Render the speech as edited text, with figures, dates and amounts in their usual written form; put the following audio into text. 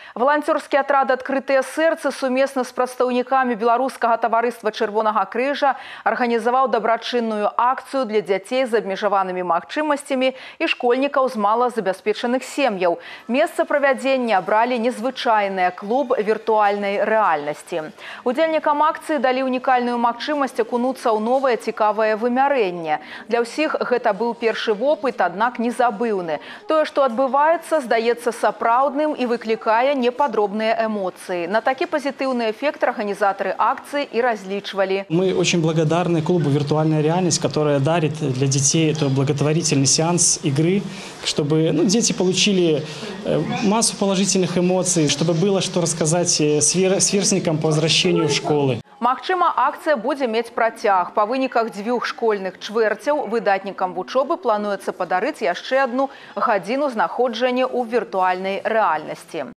Валанцёрскі атрад «Адкрытыя сэрцы» сумесна з прадстаўнікамі беларускага таварыства Чырвонага крыжа арганізаваў дабрачынную акцыю для дзяцей з абмежаванымі магчымасцямі і школьнікаў з малазабяспечаных сем'яў. Месца правядзення абралі незвычайнае клуб віртуальнай рэальнасці. Удзельнікам акцыі далі унікальную магчымасць акунуцца ў новае цікавае вымярэнне. Для ўсіх гэта быў першы вопыт, аднак незабыўны. Тое, што адбываецца, здаецца сапраўдным і выклікае неподробные эмоции. На такие позитивный эффект организаторы акции и различивали. Мы очень благодарны клубу «Виртуальная реальность», которая дарит для детей это благотворительный сеанс игры, чтобы дети получили массу положительных эмоций, чтобы было что рассказать сверстникам по возвращению в школы. Магчыма, акцыя будзе мець працяг. Па выніках 2 школьных чвэрцяў выдатнікам вучобы плануецца падарыць яшчэ одну гадзіну знаходжання ў віртуальнай рэальнасці.